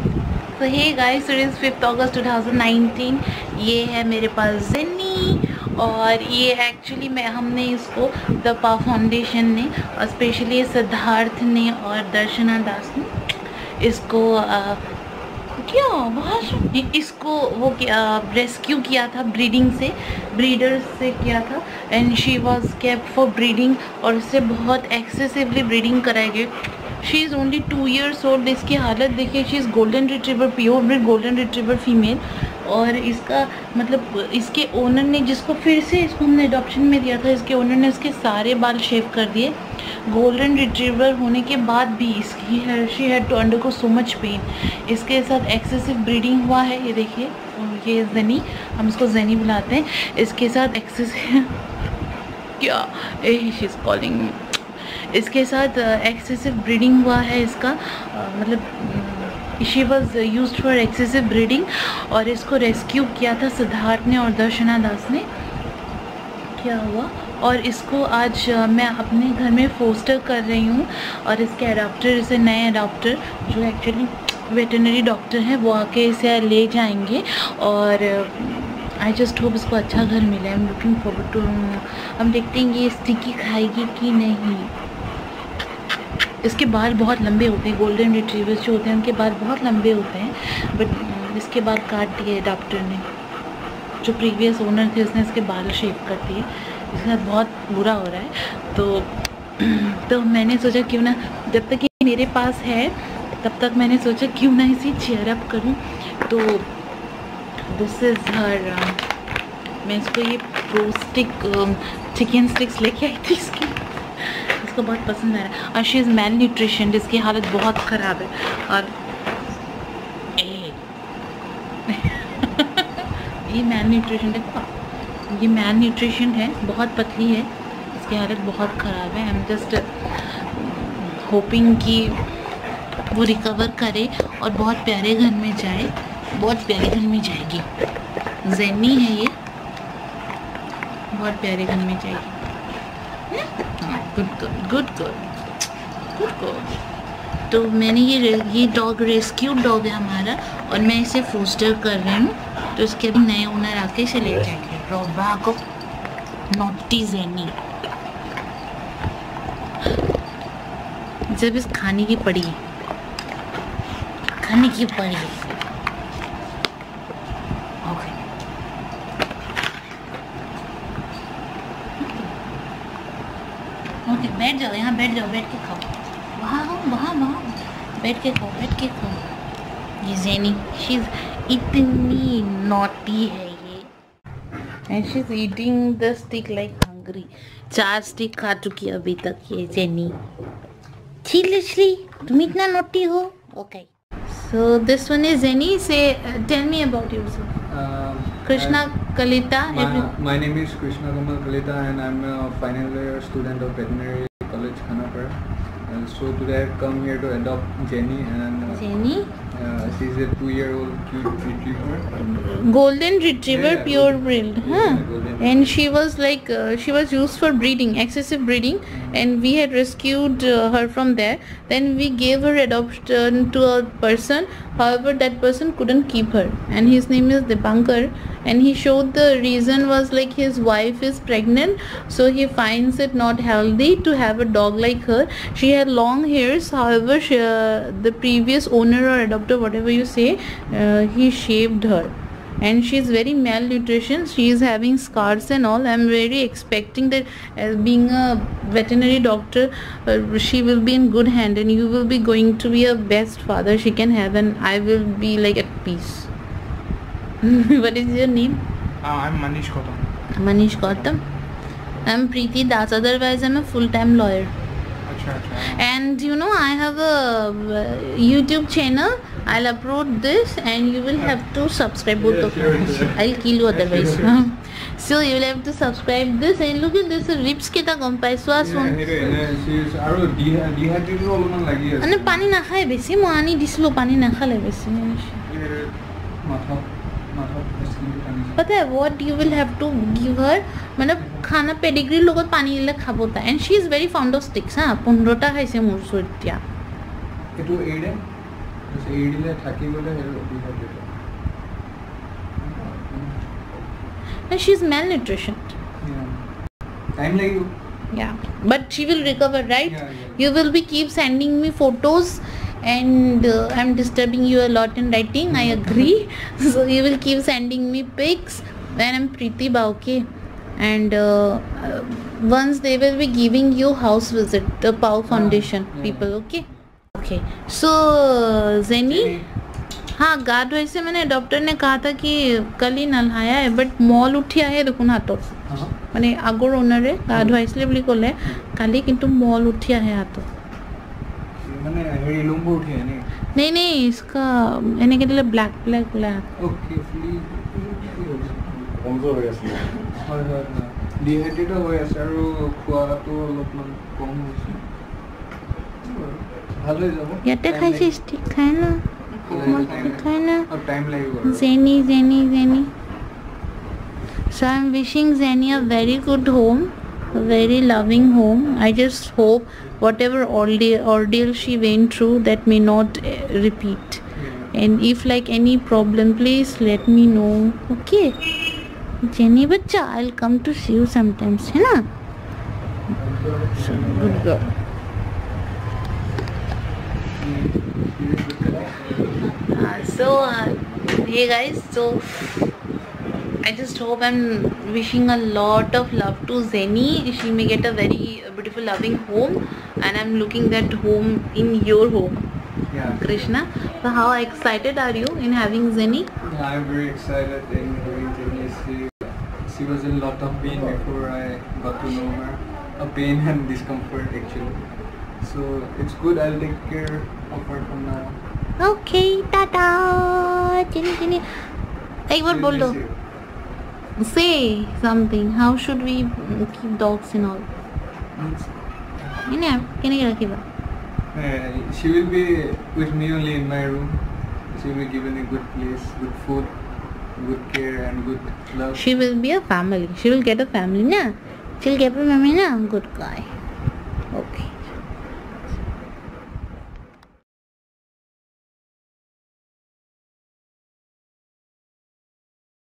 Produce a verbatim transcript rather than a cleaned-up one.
So hey guys, it is fifth August two thousand nineteen. ये है मेरे पास jenny और ये एक्चुअली मैं हमने इसको द पा फाउंडेशन ने और स्पेशली सिद्धार्थ ने और दर्शना दास ने इसको आ, क्या वहाँ इसको वो क्या रेस्क्यू किया था ब्रीडिंग से, ब्रीडर्स से किया था and she was kept for breeding और इससे बहुत एक्सेसिवली ब्रीडिंग कराई गई। She is only two years old. इसकी हालत देखिए, she is golden retriever, pure breed golden retriever female. और इसका मतलब इसके ओनर ने, जिसको फिर से इसको हमने अडॉप्शन में दिया था, इसके ओनर ने इसके सारे बाल शेव कर दिए। गोल्डन रिट्रीवर होने के बाद भी इसकी she had to undergo so much pain. इसके साथ एक्सेसिव ब्रीडिंग हुआ है, ये देखिए। और ये जेनी, हम इसको जेनी बुलाते हैं। इसके साथ एक्सेसिव क्या शी इज़ कॉलिंग इसके साथ एक्सेसिव ब्रीडिंग हुआ है इसका, uh, मतलब she was used for excessive breeding और इसको रेस्क्यू किया था सिद्धार्थ ने और दर्शना दास ने। क्या हुआ और इसको आज uh, मैं अपने घर में फोस्टर कर रही हूँ और इसके अडॉप्टर, इसे नए अडॉप्टर जो एक्चुअली वेटरनरी डॉक्टर हैं वो आके इसे ले जाएंगे और आई जस्ट होप इसको अच्छा घर मिले। I am looking forward to. हम देखते हैं ये स्टिकी खाएगी कि नहीं। इसके बाल बहुत लंबे होते हैं, गोल्डन रिट्रीवर्स जो होते हैं उनके बाल बहुत लंबे होते हैं, बट इसके बाल काट दिए डॉक्टर ने। जो प्रीवियस ओनर थे उसने इसके बाल शेव कर दिए। इसके साथ बहुत बुरा हो रहा है। तो तो मैंने सोचा क्यों ना, जब तक ये मेरे पास है तब तक मैंने सोचा क्यों ना इसे चेयर अप करूँ। तो दिस इज़ हर, मैं इसको ये प्रो स्टिक चिकन स्टिक्स लेके आई थी। इसकी इसको बहुत पसंद आ रहा है। और शी इज़ मैल न्यूट्रिशन, जिसकी हालत बहुत ख़राब है। और ये मैल न्यूट्रिशन देखो, ये मैल न्यूट्रिशन है, बहुत पतली है, इसकी हालत बहुत ख़राब है। आई एम जस्ट होपिंग कि वो रिकवर करे और बहुत प्यारे घर में जाए, बहुत प्यारे घर में जाएगी। जेनी है ये, बहुत प्यारे घर में जाएगी। Good good good good good good. तो मैंने ये ये डॉग रेस्क्यू डॉग है हमारा और मैं इसे फोस्टर कर रही हूँ। तो इसके भी नए ओनर आके इसे ले जाएंगे। रोबा को नॉटी जेनी जब इस खाने की पड़ी खाने की पड़ी ओके। ओके बैठ जाओ, यहाँ बैठ जाओ, बैठ के खाओ। वहाँ वहाँ वहाँ बैठ के खाओ, बैठ के खाओ। ये जेनी, शी इज इतनी नॉटी है ये, and she is eating the stick like hungry. चार स्टिक खा चुकी अभी तक ये जेनी। सीरियसली तुम इतना नॉटी हो? Okay, so this one is Jenny. Say tell me about yourself. Krishna Kalita. My, my name is Krishna Kamal Kalita and I'm a final year student of veterinary college Khanapur. Uh, so today I've come here to adopt Jenny and uh, Jenny? Uh, she's a two-year-old cute retriever. Golden retriever, yeah, pure golden, breed, huh? huh? Golden. And she was like, uh, she was used for breeding, excessive breeding, mm-hmm. and we had rescued uh, her from there. Then we gave her adoption to a person. However, that person couldn't keep her, and his name is Dipankar. And he showed the reason was like his wife is pregnant, so he finds it not healthy to have a dog like her. She had long hairs. However, she, uh, the previous owner or adopter, whatever you say, uh, he shaved her. And she is very malnutrition. She is having scars and all. I am very expecting that as being a veterinary doctor, uh, she will be in good hand, and you will be going to be a best father she can have, and I will be like at peace. What is your name? Uh, I'm Manish Gautam. Manish Gautam. I'm Preeti Das. Otherwise, I'm a full-time lawyer. Achha, achha. And you know, I have a uh, YouTube channel. I'll upload this, and you will have to subscribe both Yeah, of sure, them. sure. I'll kill you otherwise. Sure. So you will have to subscribe this, and look at this ribs kita gom pai swas Yeah, one. and she's aro dehydrated অলপমান লাগি আছে। মানে পানি না খায় বেশি, মই আনি দিছিলো পানি না খালে বেশি। মাথা মাথা স্কিনটো পানি। पता है what you will have to give her, मतलब खाना पेडिग्री লগত पानी दिले खाबो ता। And she is very fond of sticks। हाँ, पंद्रहटा खाइছে মোৰ সৈতিয়া। এটো এডে এৰিলে থাকি গ'লে dehydrate And she's malnutrition. Time লাগিব Yeah, but she will recover, right? Yeah, yeah. You will be keep sending me photos, and uh, I'm disturbing you a lot in writing. I agree. So you will keep sending me pics when I'm Preeti ba, okay? And uh, uh, once they will be giving you house visit, the Pau Foundation yeah. people, okay? Okay. So Zeni, हाँ गाद वैसे मैंने doctor ने कहा था कि कल ही नल्हाया है, बट मॉल उठिया है देखो हाथों মানে আগৰ ওনাৰে গা ধুৱাইছিলে বুলি ক'লে কালি কিন্তু মল উঠিয়া है हाथों মানে হেৰি লম্বু উঠি আনে नहीं नहीं इसका এনেকে দিলে black black black okay flea কমজোৰ হৈ আছে হয় হয় ডিহাইড্ৰেট হৈ আছে আৰু খোৱাটো অলপমান কম হৈছে ভাল হৈ যাব ইয়াতে খাইছে ষ্টিক খাই না খাই না টাইম লাগিব Jenny Jenny Jenny So I'm wishing Zeni a very good home, a very loving home. I just hope whatever ordeal, ordeal she went through that may not uh, repeat. Yeah. And if like any problem, please let me know. Okay, Jenny bacha, I'll come to see you sometimes, है ना? So, good girl. Uh, so uh, hey guys, so I just hope I'm wishing a lot of love to Zeni. She may get a very beautiful loving home, and I'm looking that home in your home, Yeah. Krishna. So how excited are you in having Zeni? Yeah, I'm very excited in having Jenny. She, she was in a lot of pain before I got to know her. A pain and discomfort actually. So it's good, I'll take care of her from now. Okay, tata. Jenny, Jenny. एक बार बोल दो. Say something. How should we keep dogs and all? It's- Can I get a Uh, she will be with me only in my room. She will be given a good place, good food, good care and good love. She will be a family. She will get a family, na? She'll get a family, na? Good guy.